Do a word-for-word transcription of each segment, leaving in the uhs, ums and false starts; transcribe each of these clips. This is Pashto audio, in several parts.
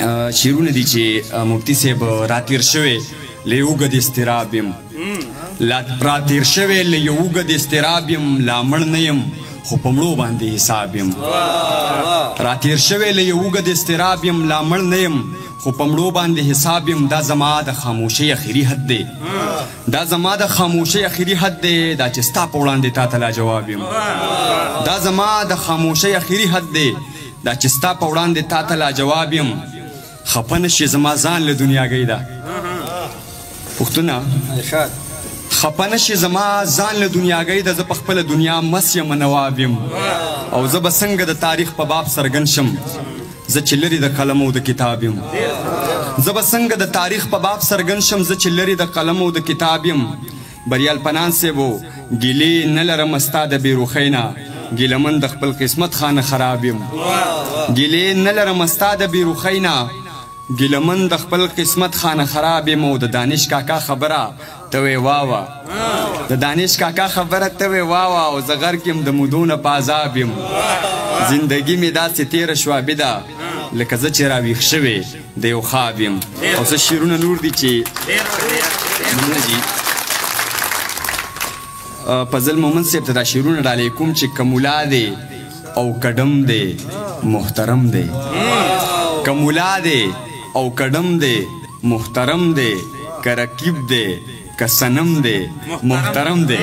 شیرونه دي چې مفتی صاحب راتیر شوی له یو اوږد اضطراب یم راتیر شوی له یو اوږد اضطراب یم لا مړ نه یم خو په مړو باندې حساب یم راتیر شوی له یو اوږد اضطراب یم لا مړ نه یم خو په مړو باندې حساب یم دا زما د خاموشۍ اخري حد دی دا زما د خاموشۍ اخري حد دی دا چې ستا په وړاندې تا ته لا جواب یم دا زما د خاموشۍ اخري حد دی دا چې ستا په وړاندې تا ته لا جواب یم خفه نشي زما ځان له دنیاګۍ ده پښتونه خفه نشي زما ځان له دنیاګۍ ده زه په خپله دنیا مس یم نواب یم او زه به څنګه د تاریخ په باب سرګن شم زه چې لرې د قلم او د کتاب یم زه به څنګه د تاریخ په باب سرګن شم زه چې لرې د قلم او د کتاب یم بریال پنان صاحبو ګیلې نه لرم ستا د بېروخۍ نه ګیلهمن د خپل قسمت خانه خراب یم ګیلې نه لرم ستا د بېروخۍ نه ګیلهمن د خپل قسمت خانه خراب یم او د دانش کاکا خبره ته وې واوه د دانش کاکا خبره ته وې واوه او زه غرق یم د مودو نه په عذاب یم زندګي مې داسې تېره شوه بده لکه زه چې راویښ شوی د یو خواب یم او څه شعرونه نور دي چې مننه دي فضل مومن صاحب ته دا شعرونه ډالۍ کوم چې کمولا دی او کډم دی محترم دی کمولا دی او کډم دی محترم دی که رقیب دی که صنم دی محترم دی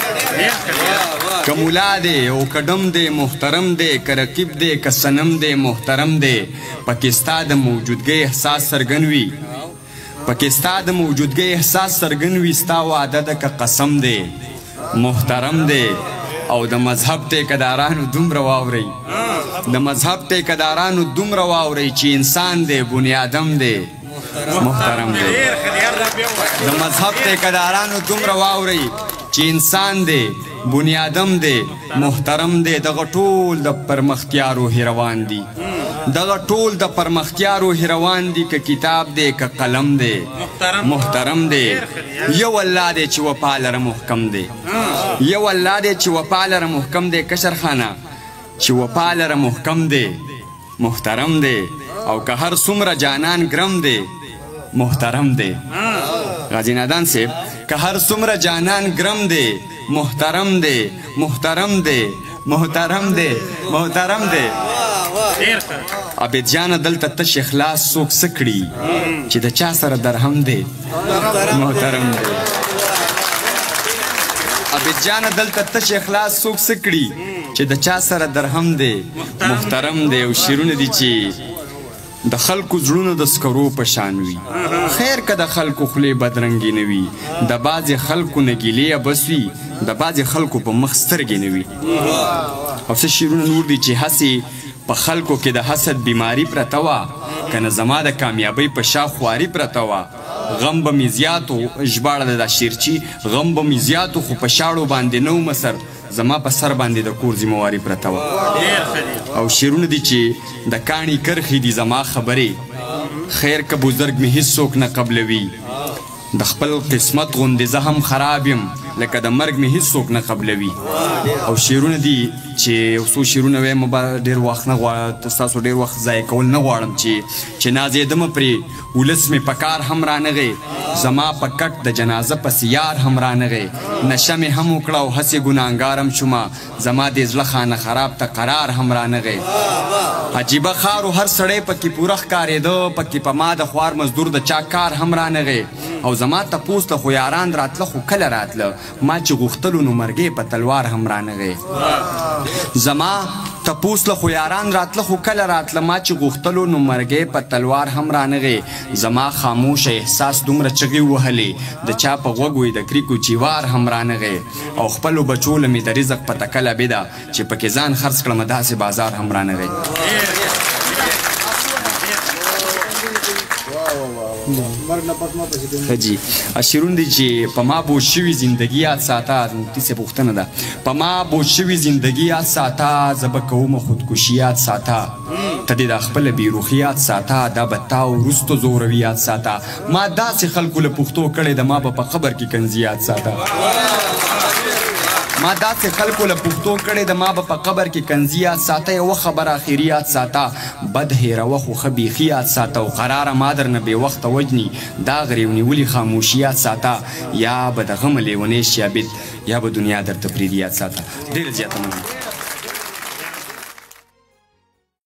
کمولا دی او کډم دی محترم دی که رقیب دی که صنم دی محترم دی پکې ستا د موجودګۍ احساس څرګند وي پکې ستا د موجودګۍ احساس څرګند وي ستا وعده ده که قسم دی محترم دی او د مذهب ټیکهدارانو دومره واورئ د مذهب ټیکهدارانو دومره واورئ چې انسان دی بنیادم دی محترم دی د مذهب ټیکهدارانو دومره واورئ چې انسان دی بنیادم دی محترم دی دغه ټول د پرمختیارو هیروان دي دغه ټول د پرمختیارو هیروان دي که کتاب دی که قلم دی محترم دی یو الله دی چې وفا لره محکم دی یو الله دی چې وفا لره محکم دی کشر خانه چې وفا لره محکم دی محترم دی او که هر څومره جانان ګرم دی محترم دی غازی نادان صاحب که هر څومره جانان ګرم دی محترم دی محترم دی محترم دی محترم دی عبید جانه دلته تش اخلاص څوک څه کړي چې د چا سره درهم دی محترم دی عبید جانه دلته تش اخلاص څوک څه کړي چې د چا سره درهم دی محترم دی او شعرونه دي چې د خلکو زړونه د سکرو په شان وي خیر که د خلکو خولې بدرنګې نه وي د بعضې خلکو نه ګیلې بس وي د بعضې خلکو په مخ سترګې نه وي او څه شعرونه نور دي چې هسې په خلکو کې د حسد بیماري پرته وه که نه زما د کامیابۍ په شا خواري پرته وه غم به مې زیات و ژباړه د دا شیرچي غم به مې زیات و خو په شاړو باندې نه ومه سر زما په سر باندې د کور ذمواري پرته وه او شعرونه دي چې د کاڼي کرښې دي زما خبرې خیر که بزرګ مې هیڅوک نه قبلوي د خپل قسمت غوندې زه هم خراب یم لکه د مرګ مې هیڅوک نه قبلوي او شعرونه دي چې یو څو شعرونه وایم به ډېر وخت نه غواړم ستاسو ډېر وخت ضایع کول نه غواړم چې چې نازېدمه پرې ولس مې په کار هم رانغی زما په کټ د جنازه پسې یار هم رانغی نشه مې هم وکړه او هسې ګناهګارم شومه زما د زړه خانه خراب ته قرار هم رانغی عجیبه ښار و هر سړی پکې پوره ښکارېده پکې په ما د خوار مزدور د چا کار هم رانغی او زما تپوس ته خو یاران راتله خو کله راتله ما چې غوښتلو نو مرګې په تلوار هم رانغی زما تپوس له خو یاران راتله خو کله راتله ما چې غوښتلو نو مرګې په تلوار هم رانغی زما خاموش احساس دومره چغې وهلې د چا په غوږ وی د کریکو چیوار هم رانغی او خپلو بچو له مې د رزق په تکله بده چې پکې ځان خرڅ کړم داسې بازار هم رانغی حجی اشیرون دی چې په ما بوج شوي زندگی یاد ساته مفتی صاحب پوښتنه ده په ما بوج شوي زندگی یاد ساته زه به کومه خودکشي یاد ساته ته دې د خپله بېروخي یاد ساته دا به تا وروستو زوروي یاد ساته ما داسې خلکو له پښتو کړی د ما به په قبر کې کنځي یاد ساته ما داسې خلکو له پوښتو کړې د ما به په قبر کې کنځي یاد ساته یوه خبره اخري یاد ساته بد هېروه خو ښه بیخي یاد ساته او قراره ما درنه بې وخته وجني دا غریو نیولي خاموشي یاد ساته یا به د غمه لیونی شي عابد یا به دنیا درته پرېږدي یاد ساته ډېره زیاته مننه